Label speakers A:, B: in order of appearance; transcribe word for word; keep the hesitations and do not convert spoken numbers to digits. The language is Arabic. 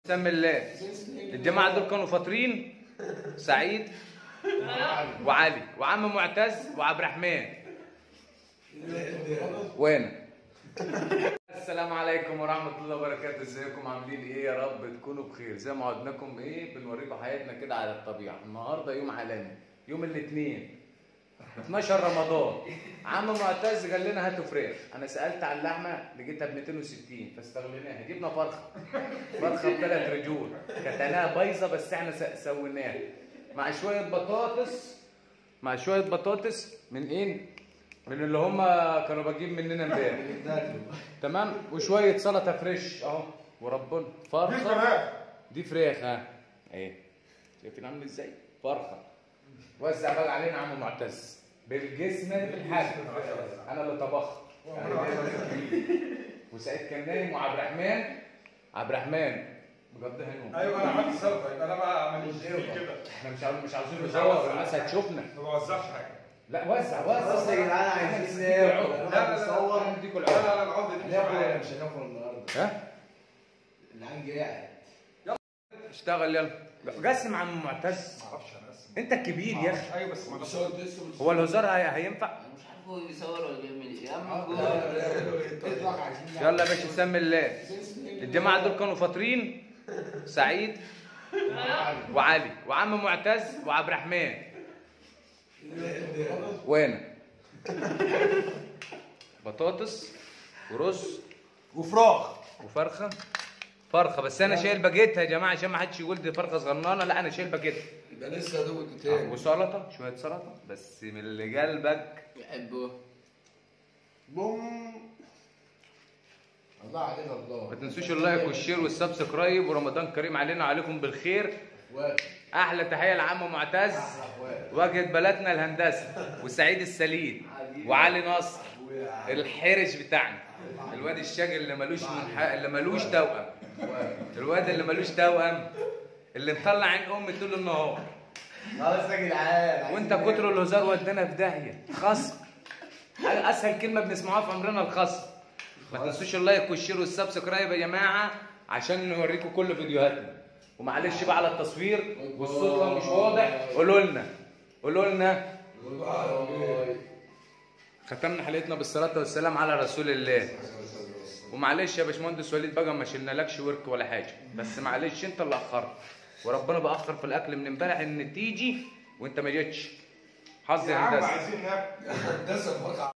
A: بسم الله. الجماعة دول كانوا فاطرين سعيد وعلي وعم معتز وعبد الرحمن وانا. السلام عليكم ورحمة الله وبركاته. ازيكم عاملين ايه؟ يا رب تكونوا بخير. زي ما عودناكم ايه بنوريكم حياتنا كده على الطبيعة. النهارده يوم عالمي، يوم الاثنين اتناشر رمضان. عم معتز قال لنا هاتوا فراخ. انا سالت على اللحمه لقيتها ب مئتين وستين فاستغليناها، جبنا فرخه فرخه بثلاث رجول كانت بايظه بس احنا سويناها مع شويه بطاطس مع شويه بطاطس من ايه؟ من اللي هم كانوا باجيب مننا امبارح. تمام. وشويه سلطه فريش اهو وربنا فرخه دي فراخ. ها ايه شايفين عامل ازاي؟ فرخه. وزع بقى علينا عم معتز بالجسم بالحجم. انا اللي طبخت وسعيد كان نايم وعبد الرحمن عبد الرحمن بجدها نوم.
B: ايوه انا عملت سلطه يبقى انا بقى اعمل كده.
A: احنا مش عاوزين مش عاوزين نصور الناس هتشوفنا.
B: ما بوزعش حاجه.
A: لا وزع وزع.
C: بص يا جدعان عايزين ناكل.
B: لا
C: نصور.
A: نديكوا
B: لا
A: العقد.
B: لا لا العقده دي مش
C: ناكل ولا
B: معايا.
C: مش هناكل النهارده؟
A: ها
C: العين قاعد.
A: اشتغل يلا. قسم عم معتز.
B: ما اعرفش انا اصلا.
A: انت الكبير يا اخي.
B: ايوه بس ما
C: مش
B: اعرفش.
A: هو الهزار هي- هينفع؟
D: مش عارف هو بيصور ولا بيعمل ايه يا عم.
A: يلا يا باشا بسم الله. الجماعة دول كانوا فاطرين سعيد وعلي وعم معتز وعبد الرحمن وانا. بطاطس ورز
C: وفراخ
A: وفرخه فرخه بس انا شايل باجيتها يا جماعه عشان ما حدش يقول دي فرخه صغننه. لا انا شايل باجيتها.
C: يبقى لسه دوت تاني.
A: وسلطه شويه سلطه بس من اللي قلبك
D: بحبه.
C: بوم. الله علينا الله.
A: ما تنسوش اللايك والشير والسبسكرايب. ورمضان كريم علينا وعليكم بالخير. احلى تحيه لعم معتز واجهه بلدنا الهندسه وسعيد السليم وعلي نصر الحرش بتاعنا. الواد الشاجر اللي ملوش منح... اللي ملوش توأم. الواد اللي ملوش توأم اللي مطلع عين امي طول النهار.
C: خلاص يا جدعان.
A: وانت كتر الهزار ودانا في داهيه. خصم اسهل كلمه بنسمعوها في عمرنا الخصم. ما تنسوش اللايك والشير والسبسكرايب يا جماعه عشان نوريكم كل فيديوهاتنا. ومعلش بقى على التصوير والصوت لو مش واضح قولوا لنا قولوا لنا. ختمنا حلقتنا بالصلاه والسلام على رسول الله. ومعلش يا باشمهندس وليد بقى ما شلنالكش ورك ولا حاجه بس معلش انت اللي اخرت. وربنا باخر في الاكل من امبارح ان تيجي وانت ما جيتش. حظ
B: يا عم
A: هندسه.
B: عايزين ناكل.
C: هندسه